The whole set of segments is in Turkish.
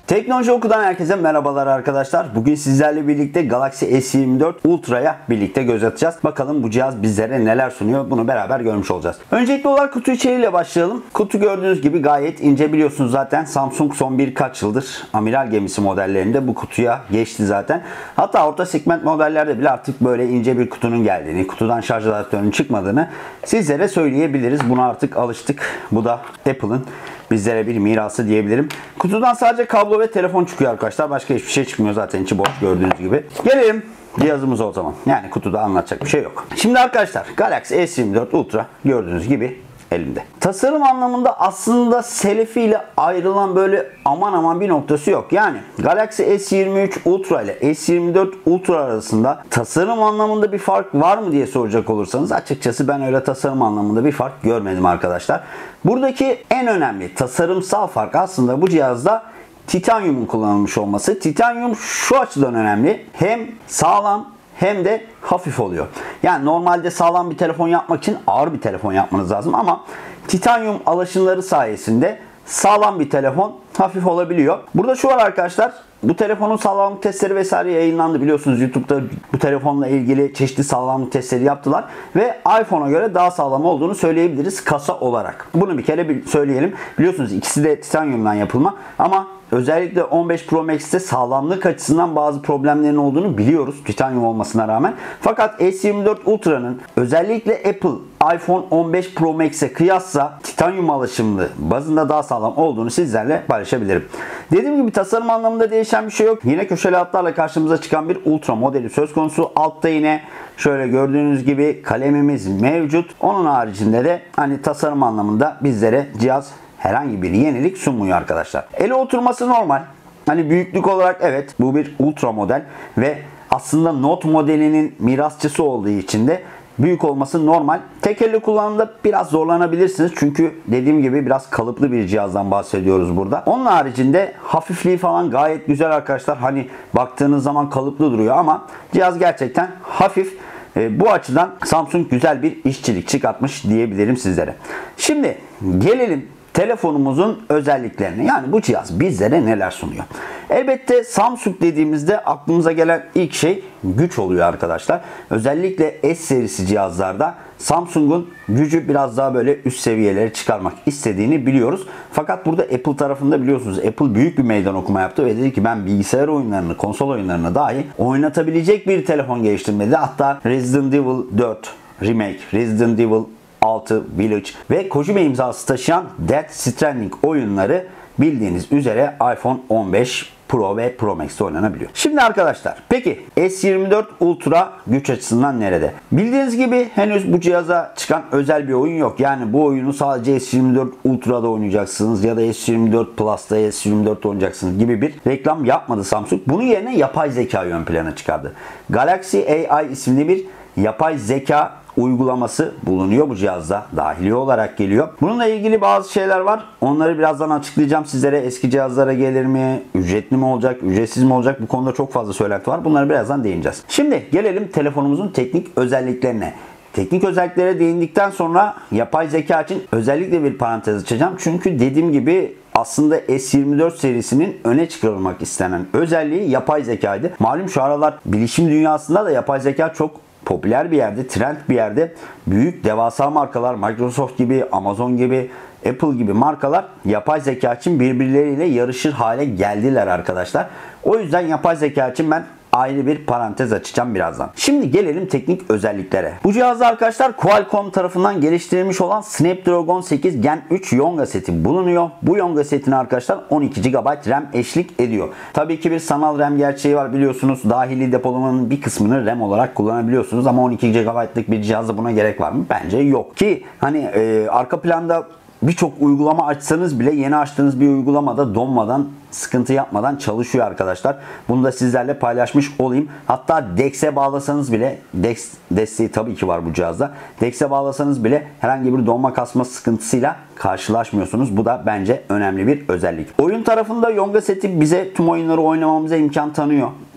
Teknoloji Oku'dan herkese merhabalar arkadaşlar. Bugün sizlerle birlikte Galaxy S24 Ultra'ya birlikte göz atacağız. Bakalım bu cihaz bizlere neler sunuyor, bunu beraber görmüş olacağız. Öncelikli olarak kutu içeriğiyle başlayalım. Kutu gördüğünüz gibi gayet ince, biliyorsunuz zaten Samsung son birkaç yıldır amiral gemisi modellerinde bu kutuya geçti zaten. Hatta orta segment modellerde bile artık böyle ince bir kutunun geldiğini, kutudan şarj adaptörünün çıkmadığını sizlere söyleyebiliriz. Buna artık alıştık. Bu da Apple'ın bizlere bir mirası diyebilirim. Kutudan sadece kablo ve telefon çıkıyor arkadaşlar. Başka hiçbir şey çıkmıyor, zaten içi boş gördüğünüz gibi. Gelelim cihazımıza o zaman. Yani kutuda anlatacak bir şey yok. Şimdi arkadaşlar Galaxy S24 Ultra gördüğünüz gibi elimde. Tasarım anlamında aslında Selefi ile ayrılan böyle aman bir noktası yok. Yani Galaxy S23 Ultra ile S24 Ultra arasında tasarım anlamında bir fark var mı diye soracak olursanız, açıkçası ben öyle tasarım anlamında bir fark görmedim arkadaşlar. Buradaki en önemli tasarımsal fark aslında bu cihazda titanyumun kullanılmış olması. Titanyum şu açıdan önemli: hem sağlam hem de hafif oluyor. Yani normalde sağlam bir telefon yapmak için ağır bir telefon yapmanız lazım ama titanyum alaşımları sayesinde sağlam bir telefon hafif olabiliyor. Burada şu var arkadaşlar. Bu telefonun sağlamlık testleri vesaire yayınlandı. Biliyorsunuz YouTube'da bu telefonla ilgili çeşitli sağlamlık testleri yaptılar. Ve iPhone'a göre daha sağlam olduğunu söyleyebiliriz kasa olarak. Bunu bir kere söyleyelim. Biliyorsunuz ikisi de titanyumdan yapılma. Ama özellikle 15 Pro Max'te sağlamlık açısından bazı problemlerin olduğunu biliyoruz, titanyum olmasına rağmen. Fakat S24 Ultra'nın özellikle Apple iPhone 15 Pro Max'e kıyasla titanyum alaşımlı bazında daha sağlam olduğunu sizlerle paylaşabilirim. Dediğim gibi tasarım anlamında değişen bir şey yok. Yine köşeli hatlarla karşımıza çıkan bir Ultra modeli söz konusu. Altta yine şöyle gördüğünüz gibi kalemimiz mevcut. Onun haricinde de hani tasarım anlamında bizlere cihaz herhangi bir yenilik sunmuyor arkadaşlar. Ele oturması normal. Hani büyüklük olarak evet, bu bir Ultra model ve aslında Note modelinin mirasçısı olduğu için de büyük olması normal. Tek elle kullanımda biraz zorlanabilirsiniz. Çünkü dediğim gibi biraz kalıplı bir cihazdan bahsediyoruz burada. Onun haricinde hafifliği falan gayet güzel arkadaşlar. Hani baktığınız zaman kalıplı duruyor ama cihaz gerçekten hafif. Bu açıdan Samsung güzel bir işçilik çıkartmış diyebilirim sizlere. Şimdi gelelim telefonumuzun özelliklerine. Yani bu cihaz bizlere neler sunuyor? Elbette Samsung dediğimizde aklımıza gelen ilk şey güç oluyor arkadaşlar. Özellikle S serisi cihazlarda Samsung'un gücü biraz daha böyle üst seviyelere çıkarmak istediğini biliyoruz. Fakat burada Apple tarafında biliyorsunuz Apple büyük bir meydan okuma yaptı ve dedi ki ben bilgisayar oyunlarını, konsol oyunlarını dahi oynatabilecek bir telefon geliştirmedi. Hatta Resident Evil 4 Remake, Resident Evil 6 Village ve Kojima imzası taşıyan Death Stranding oyunları bildiğiniz üzere iPhone 15 Pro ve Pro Max'te oynanabiliyor. Şimdi arkadaşlar peki S24 Ultra güç açısından nerede? Bildiğiniz gibi henüz bu cihaza çıkan özel bir oyun yok. Yani bu oyunu sadece S24 Ultra'da oynayacaksınız ya da S24 Plus'ta S24 oynayacaksınız gibi bir reklam yapmadı Samsung. Bunun yerine yapay zeka ön plana çıkardı. Galaxy AI isimli bir yapay zeka uygulaması bulunuyor bu cihazda. Dahili olarak geliyor. Bununla ilgili bazı şeyler var. Onları birazdan açıklayacağım sizlere. Eski cihazlara gelir mi? Ücretli mi olacak? Ücretsiz mi olacak? Bu konuda çok fazla söylenti var. Bunları birazdan değineceğiz. Şimdi gelelim telefonumuzun teknik özelliklerine. Teknik özelliklere değindikten sonra yapay zeka için özellikle bir parantez açacağım. Çünkü dediğim gibi aslında S24 serisinin öne çıkarılmak istenen özelliği yapay zekaydı. Malum şu aralar bilişim dünyasında da yapay zeka çok popüler bir yerde, trend bir yerde. Büyük devasa markalar, Microsoft gibi, Amazon gibi, Apple gibi markalar yapay zeka için birbirleriyle yarışır hale geldiler arkadaşlar. O yüzden yapay zeka için ben ayrı bir parantez açacağım birazdan. Şimdi gelelim teknik özelliklere. Bu cihazda arkadaşlar Qualcomm tarafından geliştirilmiş olan Snapdragon 8 Gen 3 Yonga seti bulunuyor. Bu Yonga setine arkadaşlar 12 GB RAM eşlik ediyor. Tabii ki bir sanal RAM gerçeği var, biliyorsunuz. Dahili depolamanın bir kısmını RAM olarak kullanabiliyorsunuz ama 12 GB'lık bir cihazda buna gerek var mı? Bence yok. Ki hani arka planda birçok uygulama açsanız bile yeni açtığınız bir uygulamada donmadan, sıkıntı yapmadan çalışıyor arkadaşlar. Bunu da sizlerle paylaşmış olayım. Hatta DeX'e bağlasanız bile, DeX desteği tabii ki var bu cihazda. DeX'e bağlasanız bile herhangi bir donma kasma sıkıntısıyla karşılaşmıyorsunuz. Bu da bence önemli bir özellik. Oyun tarafında Yonga seti bize tüm oyunları oynamamıza imkan tanıyor.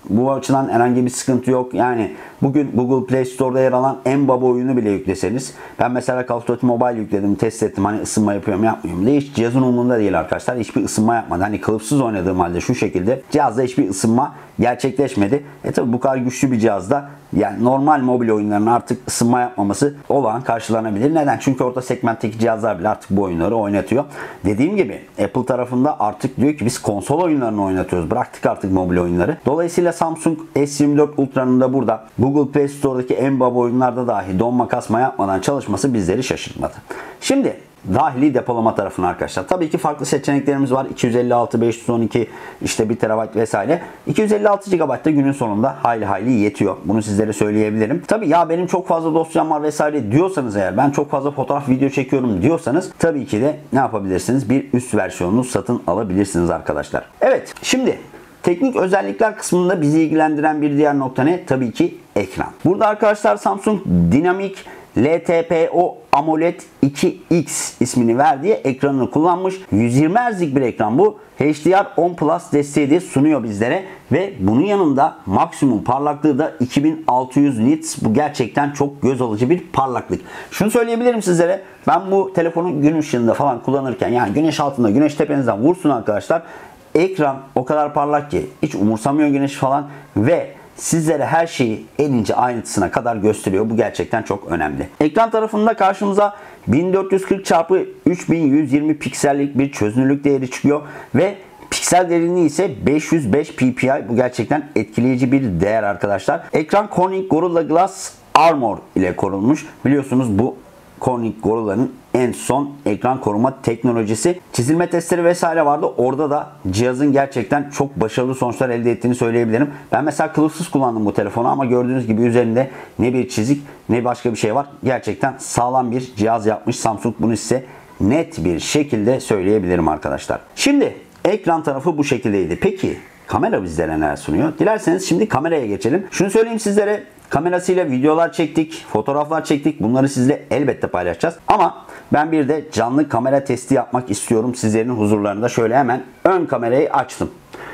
Bu açıdan herhangi bir sıkıntı yok. Yani bugün Google Play Store'da yer alan en baba oyunu bile yükleseniz, ben mesela Call of Duty Mobile yükledim, test ettim, hani ısınma yapıyorum yapmıyorum diye, hiç cihazın umurunda değil arkadaşlar. Hiçbir ısınma yapmadı. Hani kılıfsız oynadığım halde şu şekilde cihazda hiçbir ısınma gerçekleşmedi. Tabi bu kadar güçlü bir cihazda yani normal mobil oyunların artık ısınma yapmaması olağan karşılanabilir. Neden? Çünkü orta segmentteki cihazlar bile artık bu oyunları oynatıyor. Dediğim gibi Apple tarafında artık diyor ki biz konsol oyunlarını oynatıyoruz. Bıraktık artık mobil oyunları. Dolayısıyla Samsung S24 Ultra'nın da burada Google Play Store'daki en baba oyunlarda dahi donma kasma yapmadan çalışması bizleri şaşırtmadı. Şimdi dahili depolama tarafına arkadaşlar. Tabii ki farklı seçeneklerimiz var. 256, 512, işte 1 TB vesaire. 256 GB da günün sonunda hayli yetiyor. Bunu sizlere söyleyebilirim. Tabii ya benim çok fazla dosyam var vesaire diyorsanız, eğer ben çok fazla fotoğraf video çekiyorum diyorsanız, tabii ki de ne yapabilirsiniz? Bir üst versiyonunu satın alabilirsiniz arkadaşlar. Evet, şimdi teknik özellikler kısmında bizi ilgilendiren bir diğer nokta ne? Tabii ki ekran. Burada arkadaşlar Samsung Dynamic LTPO AMOLED 2X ismini verdiği ekranını kullanmış. 120 Hz'lik bir ekran bu. HDR10 Plus desteği de sunuyor bizlere ve bunun yanında maksimum parlaklığı da 2600 nits. Bu gerçekten çok göz alıcı bir parlaklık. Şunu söyleyebilirim sizlere. Ben bu telefonu gün ışığında falan kullanırken, yani güneş altında, güneş tepenizden vursun arkadaşlar, ekran o kadar parlak ki hiç umursamıyor güneş falan ve sizlere her şeyi en ince ayrıntısına kadar gösteriyor. Bu gerçekten çok önemli. Ekran tarafında karşımıza 1440x3120 piksellik bir çözünürlük değeri çıkıyor ve piksel derinliği ise 505 ppi. Bu gerçekten etkileyici bir değer arkadaşlar. Ekran Corning Gorilla Glass Armor ile korunmuş. Biliyorsunuz bu Corning Gorilla'nın en son ekran koruma teknolojisi. Çizilme testleri vesaire vardı. Orada da cihazın gerçekten çok başarılı sonuçlar elde ettiğini söyleyebilirim. Ben mesela kılıfsız kullandım bu telefonu ama gördüğünüz gibi üzerinde ne bir çizik ne başka bir şey var. Gerçekten sağlam bir cihaz yapmış Samsung. Bunu size net bir şekilde söyleyebilirim arkadaşlar. Şimdi ekran tarafı bu şekildeydi. Peki kamera bizlere neler sunuyor? Dilerseniz şimdi kameraya geçelim. Şunu söyleyeyim sizlere. Kamerasıyla videolar çektik, fotoğraflar çektik. Bunları sizle elbette paylaşacağız. Ama ben bir de canlı kamera testi yapmak istiyorum sizlerin huzurlarında. Şöyle hemen ön kamerayı açtım.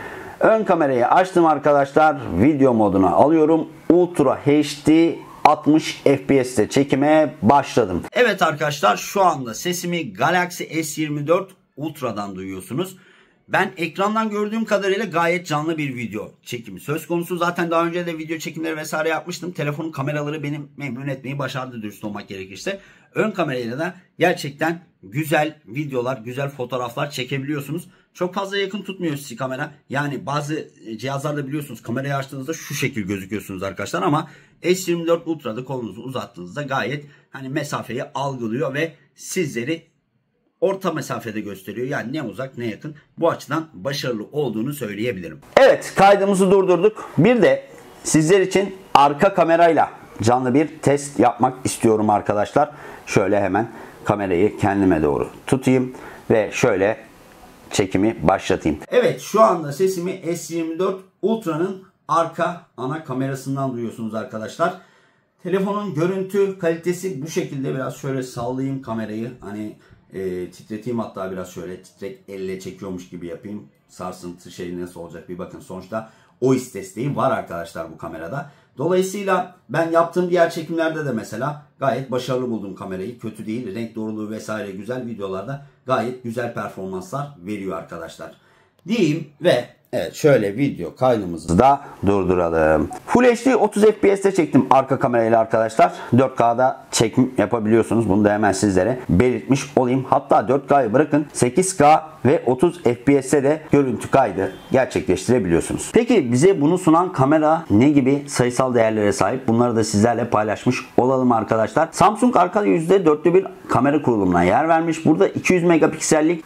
Ön kamerayı açtım arkadaşlar. Video moduna alıyorum. Ultra HD 60 FPS'te çekime başladım. Evet arkadaşlar, şu anda sesimi Galaxy S24 Ultra'dan duyuyorsunuz. Ben ekrandan gördüğüm kadarıyla gayet canlı bir video çekimi söz konusu. Zaten daha önce de video çekimleri vesaire yapmıştım. Telefonun kameraları benim memnun etmeyi başardı, dürüst olmak gerekirse. Ön kamerayla da gerçekten güzel videolar, güzel fotoğraflar çekebiliyorsunuz. Çok fazla yakın tutmuyor sizi kamera. Yani bazı cihazlarda biliyorsunuz kamerayı açtığınızda şu şekil gözüküyorsunuz arkadaşlar. Ama S24 Ultra'da kolunuzu uzattığınızda gayet hani mesafeyi algılıyor ve sizleri orta mesafede gösteriyor. Yani ne uzak ne yakın. Bu açıdan başarılı olduğunu söyleyebilirim. Evet, kaydımızı durdurduk. Bir de sizler için arka kamerayla canlı bir test yapmak istiyorum arkadaşlar. Şöyle hemen kamerayı kendime doğru tutayım ve şöyle çekimi başlatayım. Evet, şu anda sesimi S24 Ultra'nın arka ana kamerasından duyuyorsunuz arkadaşlar. Telefonun görüntü kalitesi bu şekilde. Biraz şöyle sallayayım kamerayı. Hani titreteyim, hatta biraz şöyle titrek elle çekiyormuş gibi yapayım. Sarsıntı şey nasıl olacak bir bakın. Sonuçta OIS desteği var arkadaşlar bu kamerada. Dolayısıyla ben yaptığım diğer çekimlerde de mesela gayet başarılı buldum kamerayı. Kötü değil. Renk doğruluğu vesaire güzel, videolarda gayet güzel performanslar veriyor arkadaşlar diyeyim ve evet, şöyle video kaydımızı da durduralım. Full HD 30 FPS'te çektim arka kamerayla arkadaşlar. 4K'da çekim yapabiliyorsunuz. Bunu da hemen sizlere belirtmiş olayım. Hatta 4K'yı bırakın, 8K ve 30 FPS'te de görüntü kaydı gerçekleştirebiliyorsunuz. Peki bize bunu sunan kamera ne gibi sayısal değerlere sahip? Bunları da sizlerle paylaşmış olalım arkadaşlar. Samsung arka yüzde dörtlü bir kamera kurulumuna yer vermiş. Burada 200 megapiksellik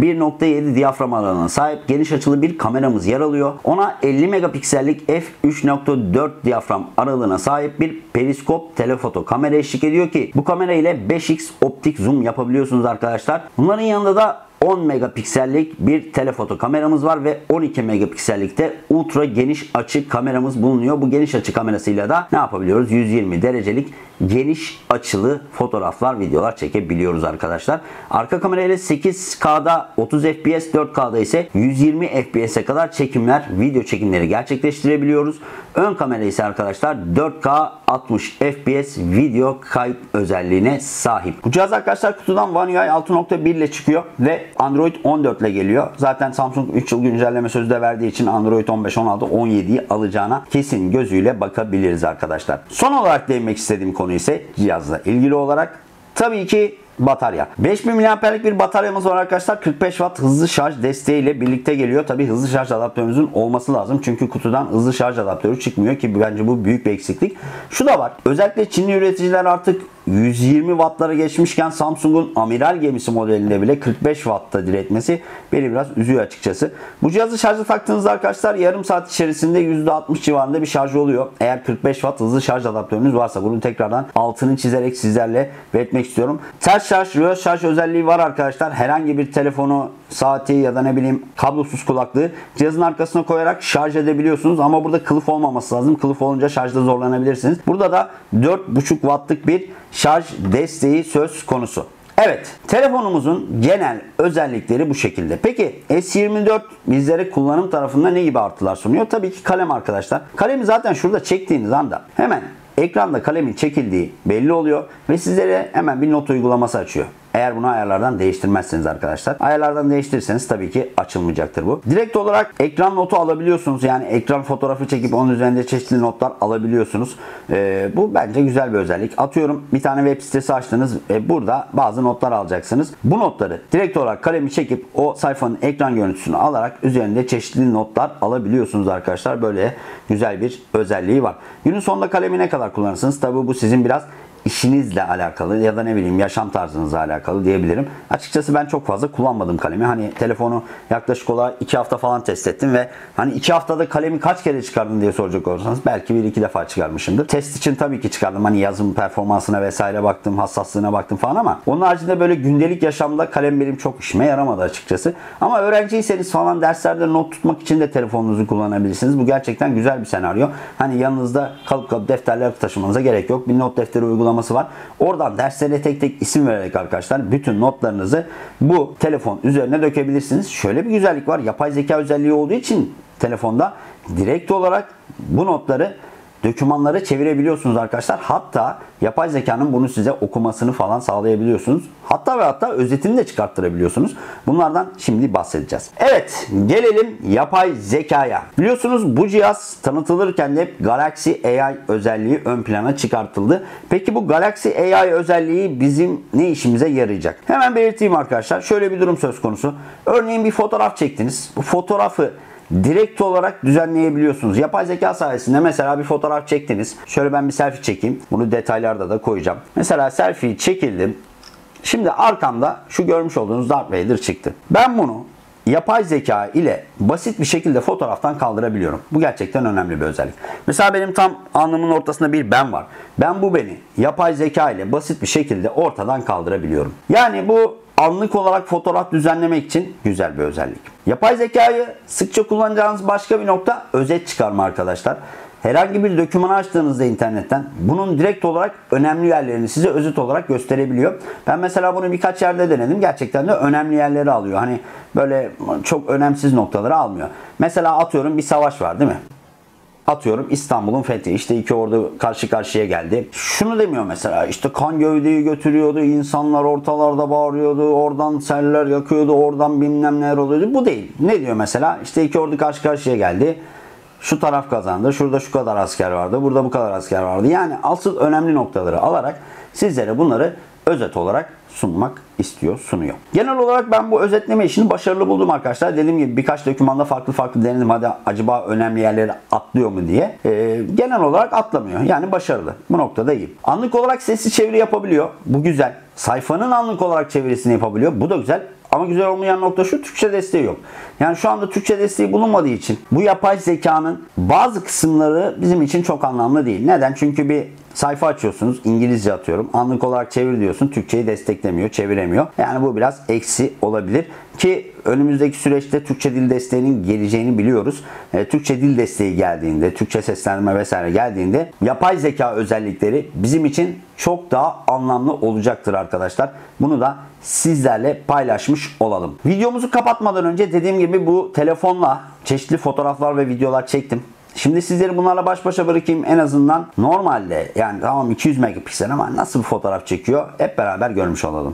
f1.7 diyafram alanına sahip geniş açılı bir kameramız yer alıyor. Ona 50 megapiksellik f3.4 diyafram aralığına sahip bir periskop telefoto kamera eşlik ediyor ki bu kamera ile 5x optik zoom yapabiliyorsunuz arkadaşlar. Bunların yanında da 10 megapiksellik bir telefoto kameramız var ve 12 megapiksellikte ultra geniş açı kameramız bulunuyor. Bu geniş açı kamerasıyla da ne yapabiliyoruz? 120 derecelik geniş açılı fotoğraflar, videolar çekebiliyoruz arkadaşlar. Arka kamerayla 8K'da 30 FPS, 4K'da ise 120 FPS'e kadar çekimler, video çekimleri gerçekleştirebiliyoruz. Ön kamera ise arkadaşlar 4K 60 FPS video kayıt özelliğine sahip. Bu cihaz arkadaşlar kutudan One UI 6.1 ile çıkıyor ve Android 14 ile geliyor. Zaten Samsung 3 yıl güncelleme sözü de verdiği için Android 15, 16, 17'yi alacağına kesin gözüyle bakabiliriz arkadaşlar. Son olarak değinmek istediğim konu ise cihazla ilgili olarak tabii ki batarya. 5000 mAh'lik bir bataryamız var arkadaşlar. 45 Watt hızlı şarj desteğiyle birlikte geliyor. Tabii hızlı şarj adaptörünüzün olması lazım. Çünkü kutudan hızlı şarj adaptörü çıkmıyor ki bence bu büyük bir eksiklik. Şu da var. Özellikle Çinli üreticiler artık 120 Watt'lara geçmişken Samsung'un amiral gemisi modelinde bile 45 Watt'ta diretmesi beni biraz üzüyor açıkçası. Bu cihazı şarja taktığınızda arkadaşlar yarım saat içerisinde %60 civarında bir şarj oluyor. Eğer 45 Watt hızlı şarj adaptörünüz varsa bunu tekrardan altını çizerek sizlerle belirtmek istiyorum. Ters şarj, reverse şarj özelliği var arkadaşlar. Herhangi bir telefonu, saati ya da ne bileyim kablosuz kulaklığı cihazın arkasına koyarak şarj edebiliyorsunuz. Ama burada kılıf olmaması lazım. Kılıf olunca şarjda zorlanabilirsiniz. Burada da 4,5 Watt'lık bir şarj desteği söz konusu. Evet, telefonumuzun genel özellikleri bu şekilde. Peki S24 bizlere kullanım tarafında ne gibi artılar sunuyor? Tabii ki kalem arkadaşlar. Kalemi zaten şurada çektiğiniz anda hemen ekranda kalemin çekildiği belli oluyor ve sizlere hemen bir not uygulaması açıyor. Eğer bunu ayarlardan değiştirmezseniz arkadaşlar. Ayarlardan değiştirirseniz tabii ki açılmayacaktır bu. Direkt olarak ekran notu alabiliyorsunuz. Yani ekran fotoğrafı çekip onun üzerinde çeşitli notlar alabiliyorsunuz. Bu bence güzel bir özellik. Atıyorum bir tane web sitesi açtınız. Burada bazı notlar alacaksınız. Bu notları direkt olarak kalemi çekip o sayfanın ekran görüntüsünü alarak üzerinde çeşitli notlar alabiliyorsunuz arkadaşlar. Böyle güzel bir özelliği var. Günün sonunda kalemi ne kadar kullanırsınız? Tabii bu sizin biraz işinizle alakalı ya da ne bileyim yaşam tarzınızla alakalı diyebilirim. Açıkçası ben çok fazla kullanmadım kalemi. Hani telefonu yaklaşık olarak 2 hafta falan test ettim ve hani 2 haftada kalemi kaç kere çıkardın diye soracak olursanız belki 1-2 defa çıkarmışımdır. Test için tabii ki çıkardım. Hani yazım performansına vesaire baktım, hassaslığına baktım falan ama onun haricinde böyle gündelik yaşamda kalem benim çok işime yaramadı açıkçası. Ama öğrenciyseniz falan derslerde not tutmak için de telefonunuzu kullanabilirsiniz. Bu gerçekten güzel bir senaryo. Hani yanınızda kalıp defterler taşımanıza gerek yok. Bir not defteri uygulaması var. Oradan derslere tek tek isim vererek arkadaşlar bütün notlarınızı bu telefon üzerine dökebilirsiniz. Şöyle bir güzellik var. Yapay zeka özelliği olduğu için telefonda direkt olarak bu notları, dokümanları çevirebiliyorsunuz arkadaşlar. Hatta yapay zekanın bunu size okumasını falan sağlayabiliyorsunuz. Hatta ve hatta özetini de çıkarttırabiliyorsunuz. Bunlardan şimdi bahsedeceğiz. Evet, gelelim yapay zekaya. Biliyorsunuz bu cihaz tanıtılırken de hep Galaxy AI özelliği ön plana çıkartıldı. Peki bu Galaxy AI özelliği bizim ne işimize yarayacak? Hemen belirteyim arkadaşlar. Şöyle bir durum söz konusu. Örneğin bir fotoğraf çektiniz. Bu fotoğrafı direkt olarak düzenleyebiliyorsunuz. Yapay zeka sayesinde mesela bir fotoğraf çektiniz. Şöyle ben bir selfie çekeyim. Bunu detaylarda da koyacağım. Mesela selfie çekildim. Şimdi arkamda şu görmüş olduğunuz Darth Vader çıktı. Ben bunu yapay zeka ile basit bir şekilde fotoğraftan kaldırabiliyorum. Bu gerçekten önemli bir özellik. Mesela benim tam alnımın ortasında bir ben var. Ben bu beni yapay zeka ile basit bir şekilde ortadan kaldırabiliyorum. Yani bu anlık olarak fotoğraf düzenlemek için güzel bir özellik. Yapay zekayı sıkça kullanacağınız başka bir nokta özet çıkarma arkadaşlar. Herhangi bir dokümanı açtığınızda internetten bunun direkt olarak önemli yerlerini size özet olarak gösterebiliyor. Ben mesela bunu birkaç yerde denedim. Gerçekten de önemli yerleri alıyor. Hani böyle çok önemsiz noktaları almıyor. Mesela atıyorum bir savaş var değil mi? Atıyorum İstanbul'un fethi. İşte iki ordu karşı karşıya geldi. Şunu demiyor mesela. İşte kan gövdeyi götürüyordu. İnsanlar ortalarda bağırıyordu. Oradan seller yakıyordu. Oradan bilmem neler oluyordu. Bu değil. Ne diyor mesela? İşte iki ordu karşı karşıya geldi. Şu taraf kazandı. Şurada şu kadar asker vardı. Burada bu kadar asker vardı. Yani asıl önemli noktaları alarak sizlere bunları özet olarak sunmak sunuyor. Genel olarak ben bu özetleme işini başarılı buldum arkadaşlar. Dediğim gibi birkaç dokümanda farklı denedim. Hadi acaba önemli yerleri atlıyor mu diye. Genel olarak atlamıyor. Yani başarılı. Bu noktada iyi. Anlık olarak sesli çeviri yapabiliyor. Bu güzel. Sayfanın anlık olarak çevirisini yapabiliyor. Bu da güzel. Ama güzel olmayan nokta şu, Türkçe desteği yok. Yani şu anda Türkçe desteği bulunmadığı için bu yapay zekanın bazı kısımları bizim için çok anlamlı değil. Neden? Çünkü bir sayfa açıyorsunuz, İngilizce atıyorum. Anlık olarak çevir diyorsun, Türkçeyi desteklemiyor, çeviremiyor. Yani bu biraz eksi olabilir. Ki önümüzdeki süreçte Türkçe dil desteğinin geleceğini biliyoruz. Türkçe dil desteği geldiğinde, Türkçe seslendirme vesaire geldiğinde yapay zeka özellikleri bizim için çok daha anlamlı olacaktır arkadaşlar. Bunu da sizlerle paylaşmış olalım. Videomuzu kapatmadan önce dediğim gibi bu telefonla çeşitli fotoğraflar ve videolar çektim. Şimdi sizleri bunlarla baş başa bırakayım, en azından normalde yani tamam 200 megapiksel ama nasıl bir fotoğraf çekiyor hep beraber görmüş olalım.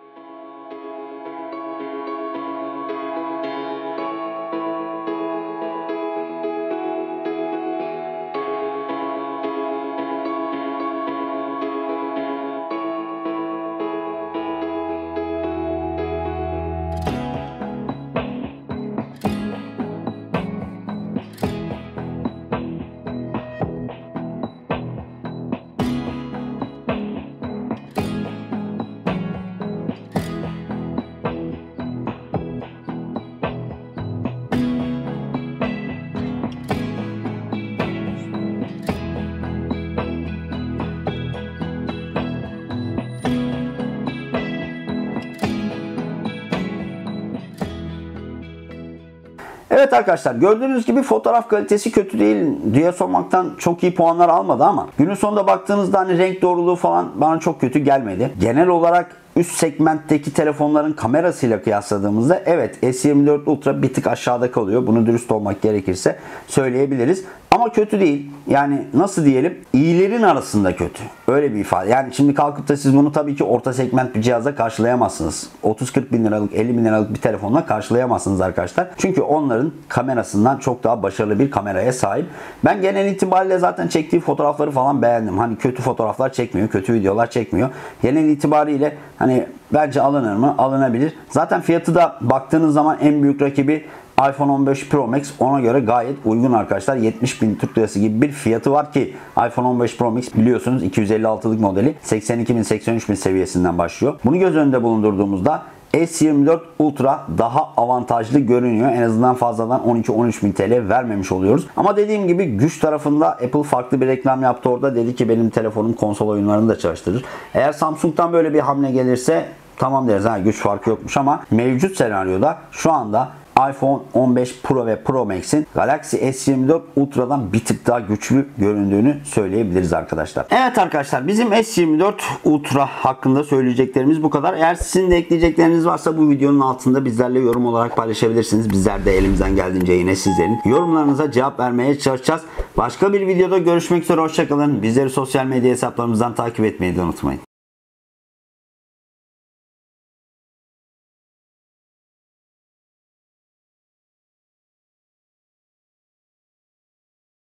Evet arkadaşlar, gördüğünüz gibi fotoğraf kalitesi kötü değil diye sormaktan çok iyi puanlar almadı ama günün sonunda baktığınızda hani renk doğruluğu falan bana çok kötü gelmedi. Genel olarak üst segmentteki telefonların kamerasıyla kıyasladığımızda evet S24 Ultra bir tık aşağıda kalıyor. Bunu dürüst olmak gerekirse söyleyebiliriz. Ama kötü değil. Yani nasıl diyelim? İyilerin arasında kötü. Öyle bir ifade. Yani şimdi kalkıp da siz bunu tabii ki orta segment bir cihazla karşılayamazsınız. 30-40 bin liralık, 50 bin liralık bir telefonla karşılayamazsınız arkadaşlar. Çünkü onların kamerasından çok daha başarılı bir kameraya sahip. Ben genel itibariyle zaten çektiği fotoğrafları falan beğendim. Hani kötü fotoğraflar çekmiyor, kötü videolar çekmiyor. Genel itibariyle hani bence alınır mı? Alınabilir. Zaten fiyatı da baktığınız zaman en büyük rakibi iPhone 15 Pro Max, ona göre gayet uygun arkadaşlar. 70 bin Türk Lirası gibi bir fiyatı var ki iPhone 15 Pro Max biliyorsunuz 256'lık modeli 82 bin 83 bin seviyesinden başlıyor. Bunu göz önünde bulundurduğumuzda S24 Ultra daha avantajlı görünüyor. En azından fazladan 12-13 bin TL vermemiş oluyoruz. Ama dediğim gibi güç tarafında Apple farklı bir reklam yaptı orada. Dedi ki benim telefonum konsol oyunlarını da çalıştırır. Eğer Samsung'dan böyle bir hamle gelirse tamam deriz, ha güç farkı yokmuş, ama mevcut senaryoda şu anda iPhone 15 Pro ve Pro Max'in Galaxy S24 Ultra'dan bir tık daha güçlü göründüğünü söyleyebiliriz arkadaşlar. Evet arkadaşlar, bizim S24 Ultra hakkında söyleyeceklerimiz bu kadar. Eğer sizin de ekleyecekleriniz varsa bu videonun altında bizlerle yorum olarak paylaşabilirsiniz. Bizler de elimizden geldiğince yine sizlerin yorumlarınıza cevap vermeye çalışacağız. Başka bir videoda görüşmek üzere, hoşçakalın. Bizleri sosyal medya hesaplarımızdan takip etmeyi de unutmayın.